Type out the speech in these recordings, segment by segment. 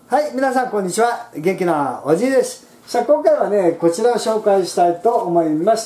はい、皆さんこんにちは。元気なおじいです。さあ、今回はね、こちらを紹介したいと思います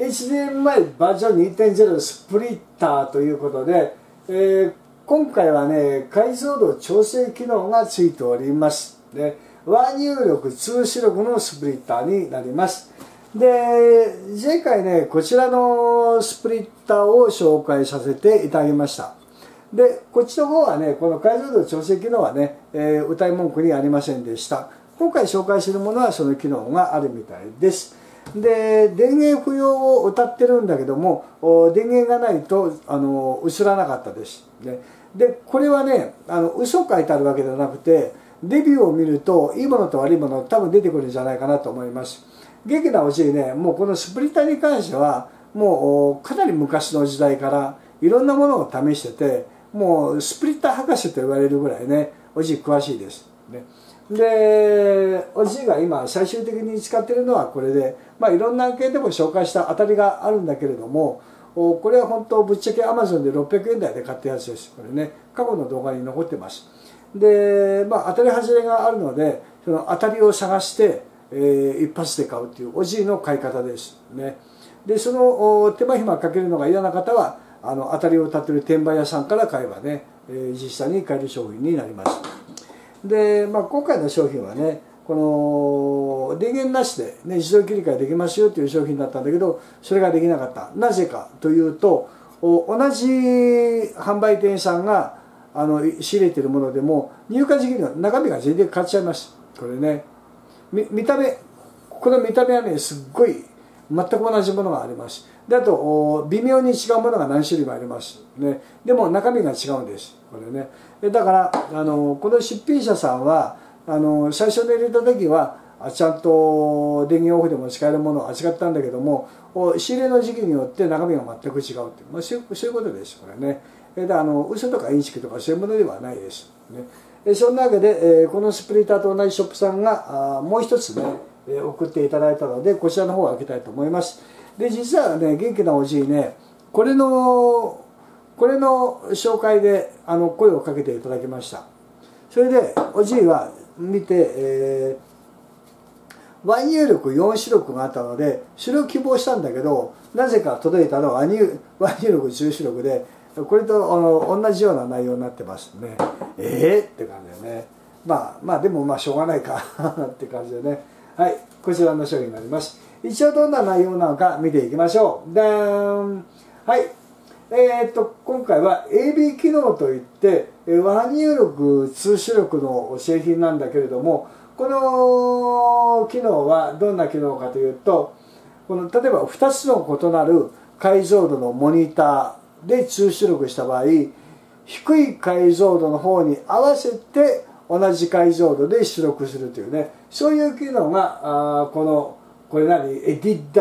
。HDMI バージョン 2.0 スプリッターということで、今回はね、解像度調整機能がついております。で、和入力、通出力のスプリッターになります。で、前回ね、こちらのスプリッターを紹介させていただきました。で、こっちの方はね、この解像度調整機能はね、謳い文句にありませんでした。今回紹介するものはその機能があるみたいです。で、電源不要を謳ってるんだけども、電源がないと映らなかったです。で、これはね、嘘書いてあるわけではなくて、レビューを見ると、いいものと悪いもの多分出てくるんじゃないかなと思います。元気なおじいね、もうこのスプリッターに関しては、もうかなり昔の時代からいろんなものを試してて、もうスプリッター博士と言われるぐらいね、おじい詳しいです。で、おじいが今最終的に使っているのはこれで、まあいろんな案件でも紹介した当たりがあるんだけれども、これは本当ぶっちゃけ Amazon で600円台で買ったやつです。これね、過去の動画に残ってます。で、まあ当たり外れがあるので、その当たりを探して、一発で買うっていうおじいの買い方ですね。で、その手間暇かけるのが嫌な方は、当たりを立てる転売屋さんから買えばね、実際に買える商品になります。で、まあ、今回の商品はね、この電源なしで、ね、自動切り替えできますよという商品だったんだけど、それができなかった。なぜかというと、同じ販売店さんが仕入れているものでも、入荷時期の中身が全然変わっちゃいます。これね。見た目、この見た目はね、すっごい全く同じものがあります。で、あと、微妙に違うものが何種類もあります。ね。でも中身が違うんです。これね。だから、この出品者さんは、最初に入れた時は、ちゃんと電源オフでも使えるものを扱ったんだけども、仕入れの時期によって中身が全く違うっていう、まあ、そういうことです。これね。嘘とかインチキとかそういうものではないです。ね。そんなわけで、このスプリッターと同じショップさんが、もう一つね、送っていただいたので、こちらの方を開けたいと思います。で、実はね、元気なおじいね、これの紹介で声をかけていただきました。それで、おじいは見て、和入力4出力があったので、それを希望したんだけど、なぜか届いたのは和入力10出力で、これと同じような内容になってますね。って感じでね。まあでもまあしょうがないかって感じでね。はい、こちらの商品になります。一応どんな内容なのか見ていきましょう。でーん。はい。今回は AB 機能といって、和入力、通出力の製品なんだけれども、この機能はどんな機能かというと、例えば2つの異なる解像度のモニターで通出力した場合、低い解像度の方に合わせて同じ解像度で出力するというね、そういう機能が、これ何エディ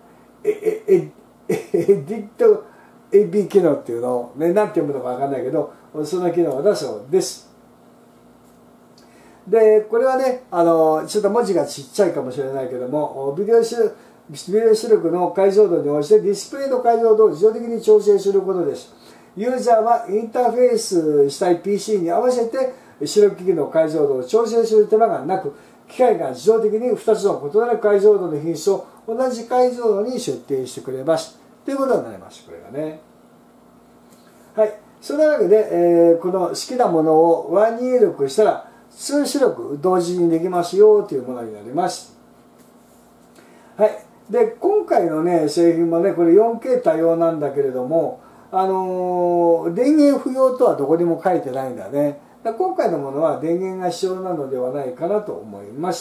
ット AB 機能っていうのを、ね、なんて読むのかわかんないけど、その機能だそうです。で、これはね、ちょっと文字がちっちゃいかもしれないけども、ビデオ出力の解像度に応じてディスプレイの解像度を自動的に調整することです。ユーザーはインターフェースしたい PC に合わせて出力機器の解像度を調整する手間がなく、機械が自動的に2つの異なる解像度の品質を同じ解像度に設定してくれます。ということになります。これがね。はい。そんなわけで、この好きなものを和入力したら、通出力同時にできますよというものになります。はい。で、今回のね、製品もね、これ 4K 対応なんだけれども、電源不要とはどこにも書いてないんだね。今回のものは電源が必要なのではないかなと思います。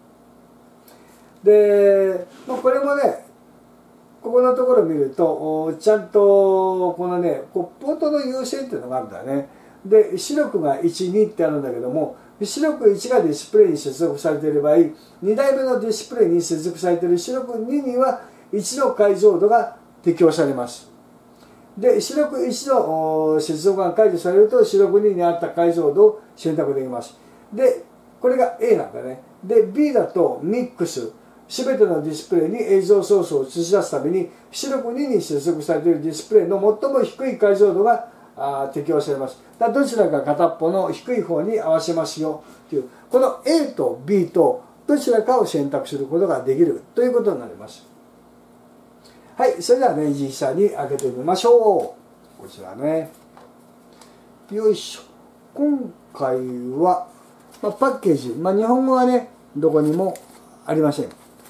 で、これもね、ここのところを見ると、ちゃんとこのね、ポートの優先っていうのがあるんだね。で、出力が1、2ってあるんだけども、出力1がディスプレイに接続されている場合、2台目のディスプレイに接続されている出力2には1の解像度が適用されます。で、出力1の接続が解除されると、出力2にあった解像度を選択できます。で、これが A なんだね。で、B だとミックス。すべてのディスプレイに映像ソースを映し出すために、出力2に接続されているディスプレイの最も低い解像度が適用されます。どちらか片っぽの低い方に合わせますよという、この A と B とどちらかを選択することができるということになります。はい、それではね、実際に開けてみましょう。こちらね。よいしょ。今回は、パッケージ、日本語はね、どこにもありません。ね、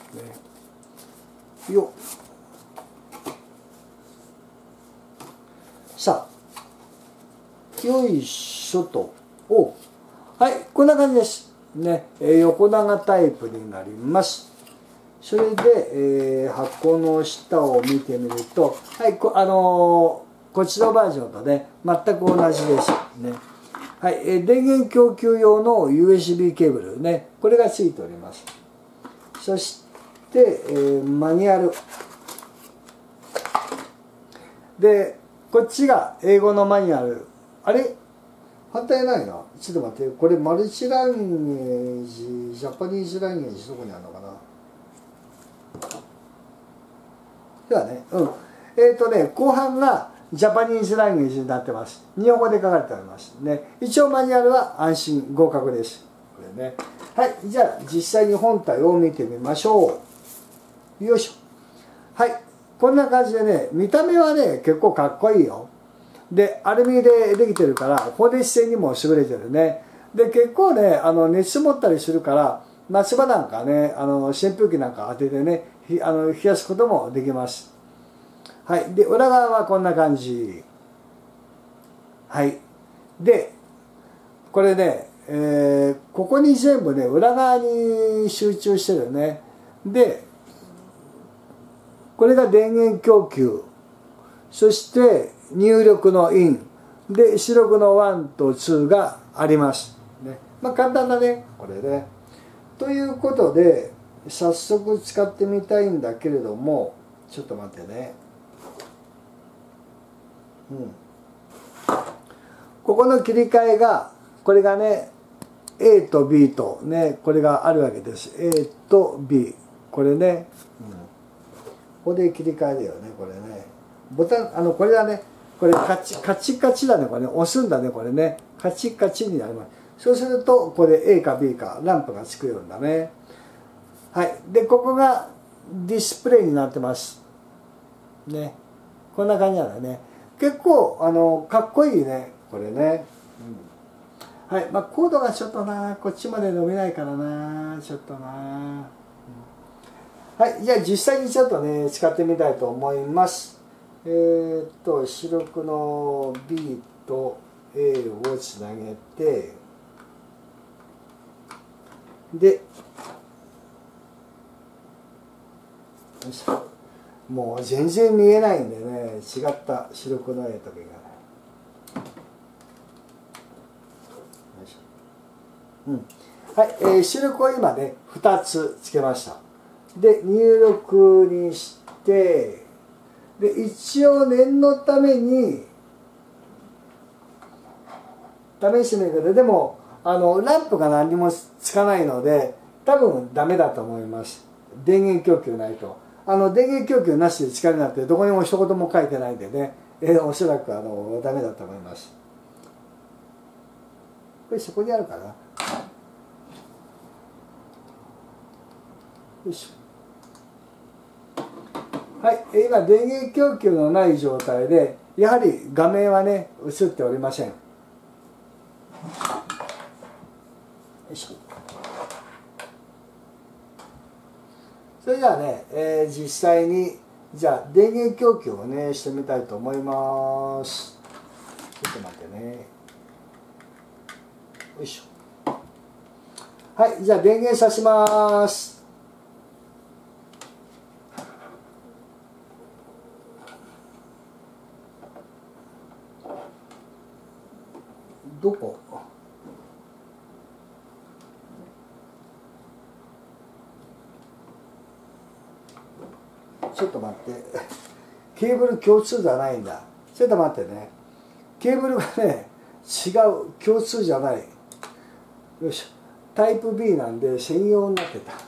よっ。さあ、よいしょと。はい、こんな感じです。ね、横長タイプになります。それで、箱の下を見てみると、はい、こちらバージョンとね、全く同じです。ね。はい、電源供給用の USB ケーブルね、これがついております。そして、マニュアル。で、こっちが英語のマニュアル。あれ反対ないな。ちょっと待って、これマルチランゲージ、ジャパニーズランゲージどこにあるのかな。ではね、後半がジャパニーズランゲージになってます。日本語で書かれておりますね。一応マニュアルは安心合格です。これね。はい、じゃあ実際に本体を見てみましょう。よいしょ。はい、こんな感じでね、見た目はね、結構かっこいいよ。で、アルミでできてるから、放熱性にも優れてるね。で、結構ね、熱持ったりするから、夏場なんかね、扇風機なんか当ててね、冷やすこともできます。はい。で、裏側はこんな感じ。はい。で、これね、ここに全部ね、裏側に集中してるね。で、これが電源供給。そして、入力のイン。で、出力の1と2があります。ね。簡単だね、これね。ということで、早速使ってみたいんだけれども、ちょっと待ってね。ここの切り替えが、これがね、A と B とね、これがあるわけです。A と B。これね、ここで切り替えだよね、これね。ボタン、これだね。これカチカチだね、これね。押すんだね、これね。カチカチになります。そうすると、ここで A か B かランプがつくようんだね。はい。で、ここがディスプレイになってます。ね。こんな感じなんだね。結構、かっこいいね。これね。はい。コードがちょっとな、こっちまで伸びないからな。ちょっとな。はい。じゃあ実際にちょっとね、使ってみたいと思います。出力の B と A をつなげて、で、もう全然見えないんでね、違った出力の A と B が。はい、出力を今ね、2つつけました。で、入力にして、で、一応念のために、試してみるけど、でも、ランプが何にもつかないので、多分ダメだと思います。電源供給ないと。電源供給なしで使えるなんてどこにも一言も書いてないんでね、おそらくダメだと思います。これそこにあるかな。よいしょ。はい、今電源供給のない状態で、やはり画面はね、映っておりません。よいしょ。それではね、実際にじゃあ電源供給をねしてみたいと思います。ちょっと待ってね。よいしょ。はい、じゃあ電源さします。どこ？ちょっと待って。ケーブル共通じゃないんだ。ちょっと待ってね。ケーブルがね、違う。共通じゃない。よいしょ。タイプ B なんで専用になってた。よ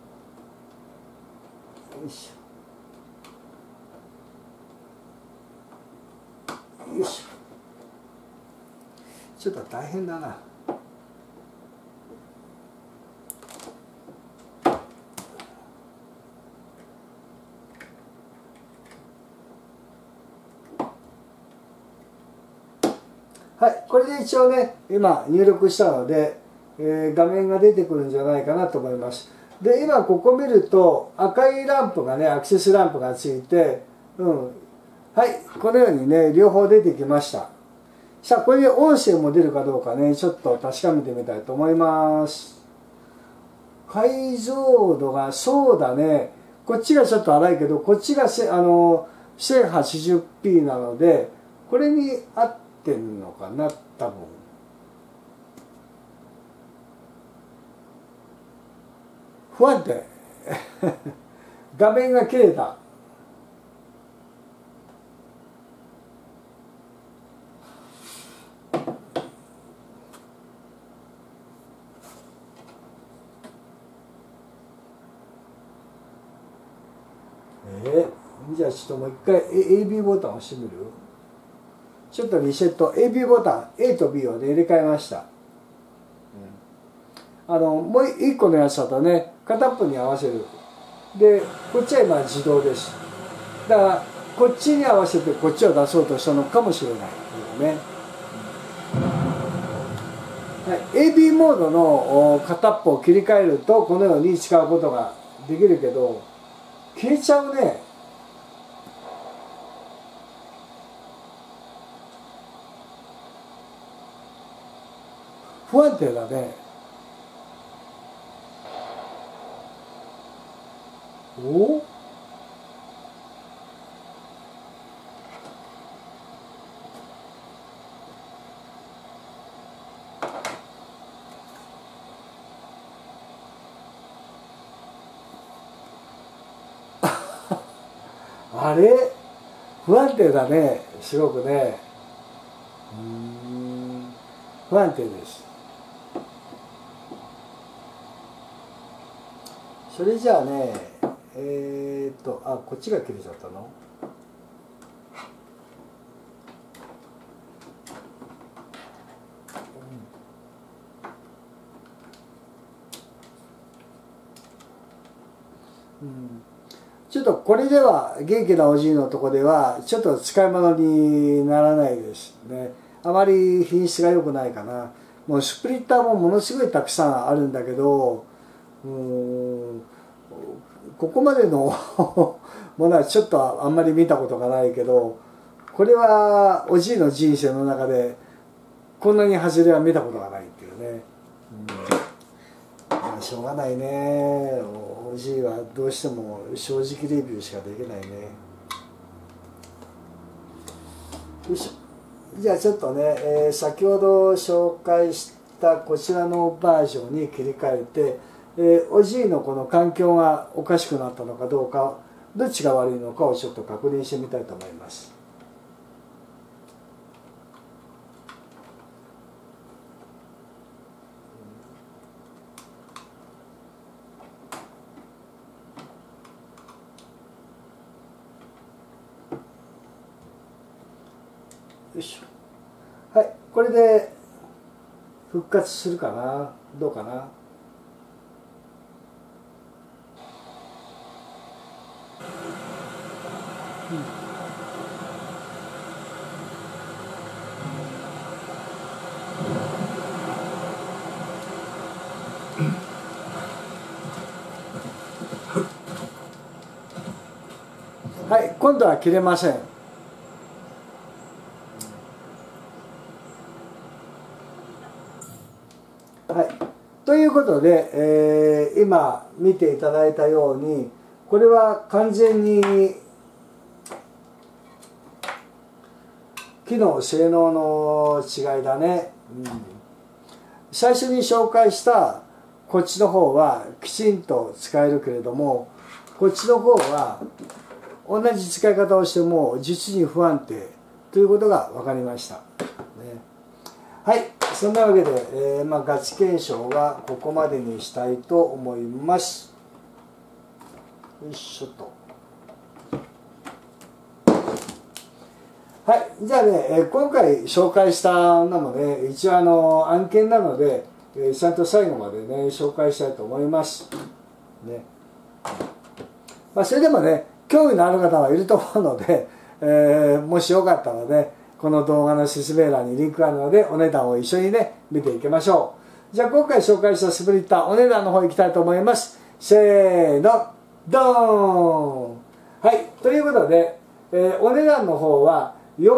いしょ。 大変だな。はい、これで一応ね今入力したので、画面が出てくるんじゃないかなと思います。で今ここ見ると赤いランプがねアクセスランプがついて、はいこのようにね両方出てきました。さあこれで音声も出るかどうかねちょっと確かめてみたいと思います。解像度がそうだね、こっちがちょっと荒いけどこっちが1080p なのでこれに合ってんのかな多分。不安定画面が切れた。じゃあちょっともう一回 AB ボタンを押してみる。ちょっとリセット AB ボタン A と B を入れ替えました。もう一個のやつだとね片っぽに合わせる。でこっちは今自動です。だからこっちに合わせてこっちを出そうとしたのかもしれないね。はい、AB モードの片っぽを切り替えるとこのように使うことができるけど消えちゃうね。不安定だね。おあれ不安定だねすごくね。不安定です。それじゃあねこっちが切れちゃったの。ちょっとこれでは元気なおじいのとこではちょっと使い物にならないですね。あまり品質が良くないかな。もうスプリッターもものすごいたくさんあるんだけどここまでのものはちょっとあんまり見たことがないけどこれはおじいの人生の中でこんなに外れは見たことがないっていうね。しょうがないね。おじいはどうしても正直レビューしかできないね。よいしょ。じゃあちょっとね、先ほど紹介したこちらのバージョンに切り替えて、おじいのこの環境がおかしくなったのかどうかどっちが悪いのかをちょっと確認してみたいと思います。よいしょ。はい、これで復活するかな、どうかな。はい、今度は切れません。はい、ということで、今見ていただいたようにこれは完全に機能性能の違いだね。最初に紹介したこっちの方はきちんと使えるけれどもこっちの方は同じ使い方をしても実に不安定ということが分かりました、ね。はい、そんなわけで、ガチ検証はここまでにしたいと思います。よいしょと。 はい、じゃあね、今回紹介したのもね、一応案件なので、ちゃんと最後までね、紹介したいと思います。ね。それでもね、興味のある方はいると思うので、もしよかったらね、この動画の説明欄にリンクがあるので、お値段を一緒にね、見ていきましょう。じゃあ今回紹介したスプリッター、お値段の方いきたいと思います。せーの、ドーン。はい、ということで、お値段の方は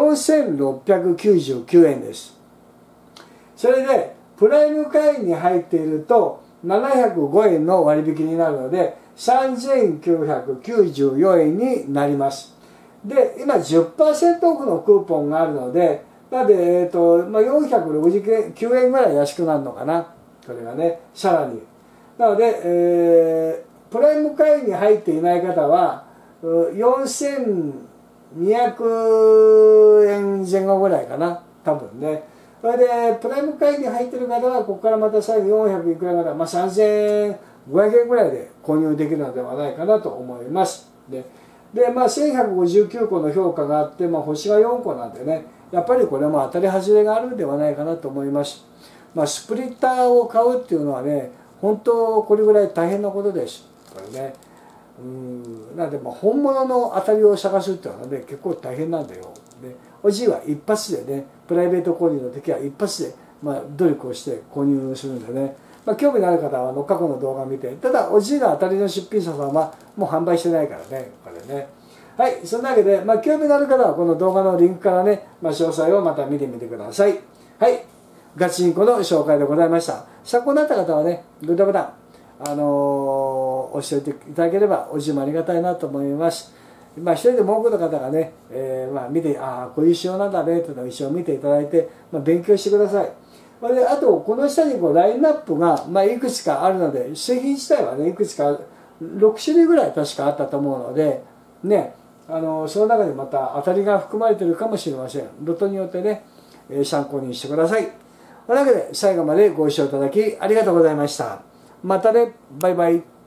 4699円です。それで、プライム会員に入っていると705円の割引になるので、3994円になります。で、今 10% オフのクーポンがあるので、なので、469円ぐらい安くなるのかな。これがね、さらに。なので、プライム会員に入っていない方は、4200円前後ぐらいかな。多分ね。それで、プライム会員に入っている方は、ここからまた最後400いくらぐらい、3500円ぐらいで購入できるのではないかなと思います。で、1159個の評価があって、星が4個なんでね、やっぱりこれも当たり外れがあるんではないかなと思います。スプリッターを買うっていうのはね、本当これぐらい大変なことです。これね。なんで本物の当たりを探すっていうのはね、結構大変なんだよ。で、おじいは一発でね、プライベート購入の時は一発で、努力をして購入するんでね、興味のある方は過去の動画を見て、ただおじいの当たりの出品者さんはもう販売してないからね、これね。はい、そんなわけで、興味のある方はこの動画のリンクからね、詳細をまた見てみてください。はい、ガチンコの紹介でございました。参考になった方はね、グッドボタン、押しておいていただければおじいもありがたいなと思います。一人でも多くの方がね、見て、こういう仕様なんだねというのを一緒に見ていただいて、勉強してください。で、あと、この下にラインナップが、いくつかあるので、製品自体はね、いくつか、6種類ぐらい確かあったと思うので、ね、その中でまた当たりが含まれているかもしれません。ロットによってね、参考にしてください。というわけで、最後までご視聴いただきありがとうございました。またね、バイバイ。